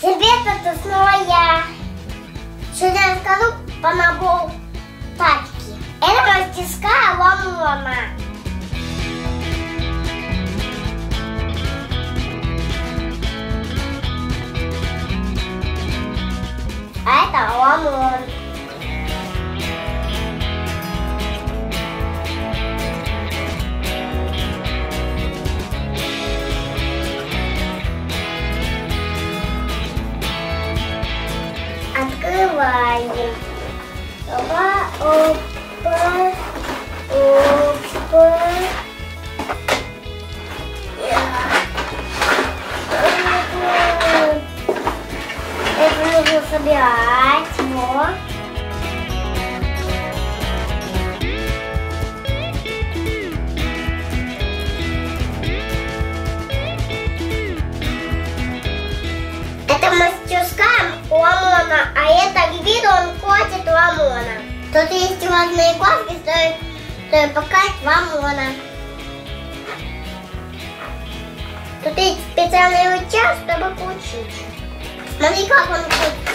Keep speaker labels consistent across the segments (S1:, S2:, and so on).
S1: Привет, это снова я. Сегодня я расскажу по набору тачки. Это мастерская Ламона. А это Ламон. Открываем. Опа, опа, опа. Это нужно собирать. Вот. Это мастерская Ламона, а это Гвидон котит Ламона. Тут есть разные глазки, чтобы показать Ламона. Тут есть специальный рычаг, чтобы включить. Смотри, как он крутится.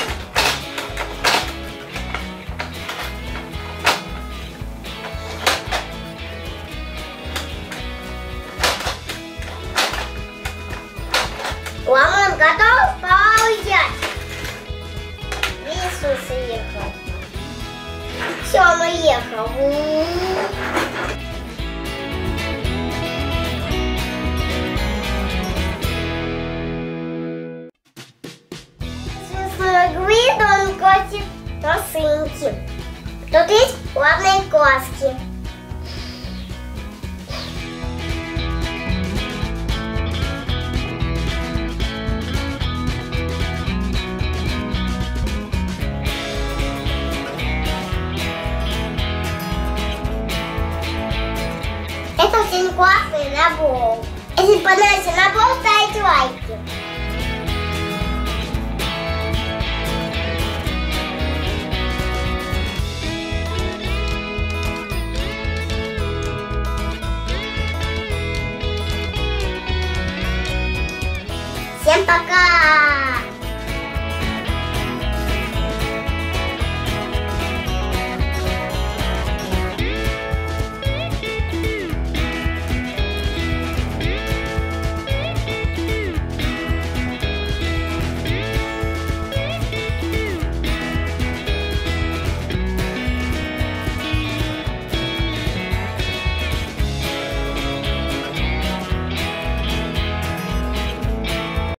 S1: Ламон готов? Поезжать. Иисус ехал. Все, он уехал. Гвидон котит росинки. Тут есть плавные глазки. Это очень классный набор. Если понравился набор, ставьте лайки. Всем пока!